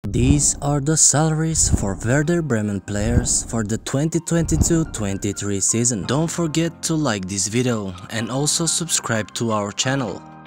These are the salaries for Werder Bremen players for the 2022-23 season. Don't forget to like this video and also subscribe to our channel.